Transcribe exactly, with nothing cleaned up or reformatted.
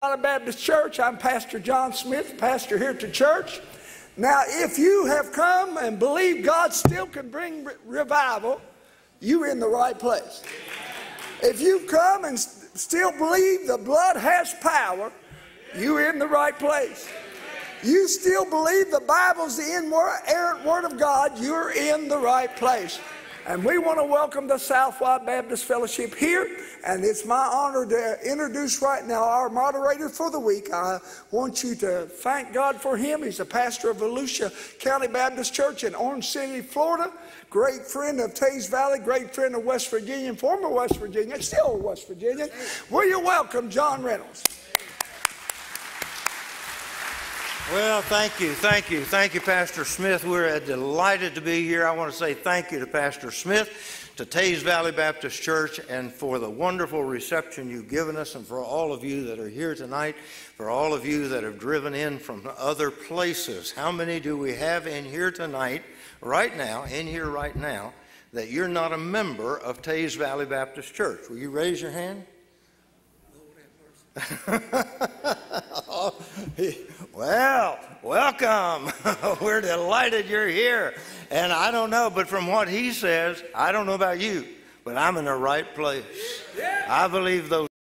Baptist Church. I'm Pastor John Smith, pastor here at the church. Now, if you have come and believe God still can bring re revival, you're in the right place. If you've come and st still believe the blood has power, you're in the right place. You still believe the Bible's the inerrant Word of God, you're in the right place. And we want to welcome the Southwide Baptist Fellowship here. And it's my honor to introduce right now our moderator for the week. I want you to thank God for him. He's a pastor of Volusia County Baptist Church in Orange City, Florida. Great friend of Teays Valley, great friend of West Virginia, former West Virginia, still West Virginia. Will you welcome John Reynolds? Well, thank you, thank you, thank you, Pastor Smith. We're delighted to be here. I want to say thank you to Pastor Smith, to Teays Valley Baptist Church, and for the wonderful reception you've given us, and for all of you that are here tonight, for all of you that have driven in from other places. How many do we have in here tonight, right now, in here right now, that you're not a member of Teays Valley Baptist Church? Will you raise your hand? Well, welcome. We're delighted you're here. And I don't know, but from what he says, I don't know about you, but I'm in the right place. I believe those